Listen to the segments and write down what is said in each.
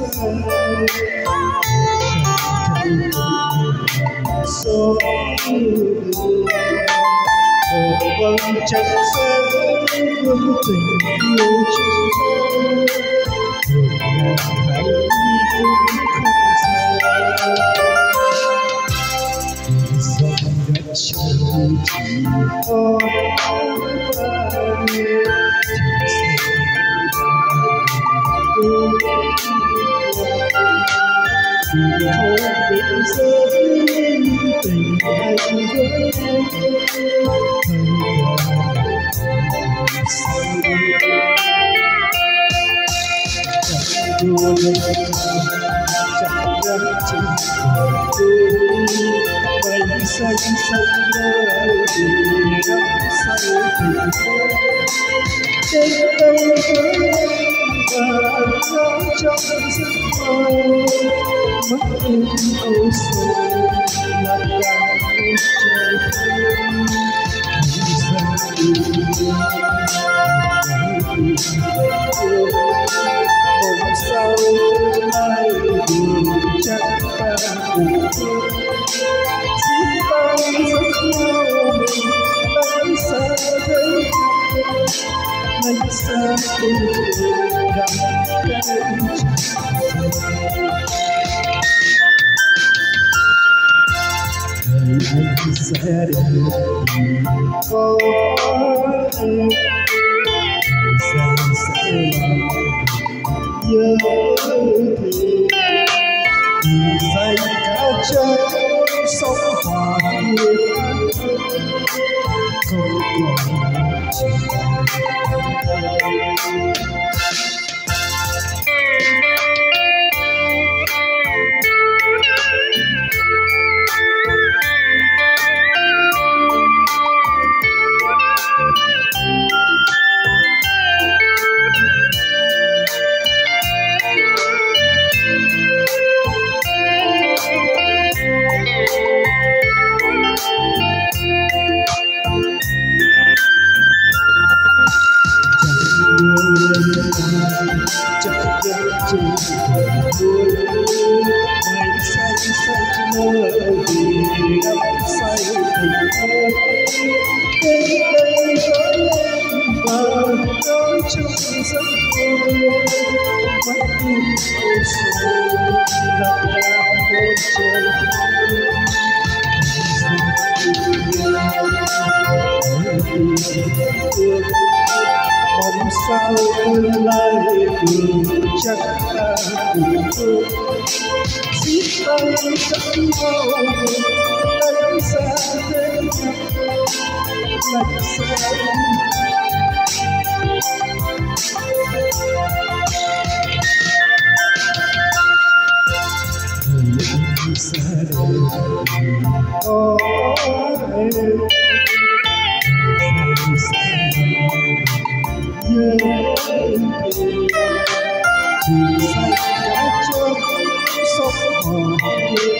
gió vầng trăng sáng hương tình yêu chúng hãy không xa dòng đất trời chỉ có ta không định giới tình anh với đua lên chẳng gắn trên mây xanh xanh nơi đắm say tình đến đây với và ngỡ trong giấc mơ mất em âu sầu lạc đàn bên trời hôm sau mai đường chắc ta cùng thương chỉ bao giấc mơ mình lánh xa đây lánh xa tình đắm đêm anh sẽ được có em thời gian sẽ làm nhớ thì dành cả trái sóng hòa hiền không còn chỉ chắc chắn trên đôi mây xanh xanh mơ vì đắm say tình thơ đến đây với em và nói trong giấc mơ mắt em âu sầu lạc đàn bên trời mong sao tương lai đường chắc ta cùng thương xiết tay chẳng bao lánh xa đến lánh xa người xa đời có em nhớ thì say cả trong sóng hò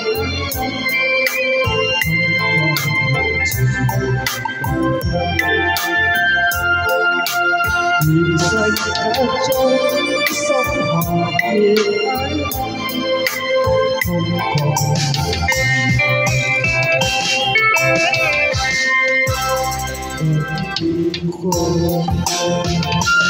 thì say cả trong sóng hò không còn khô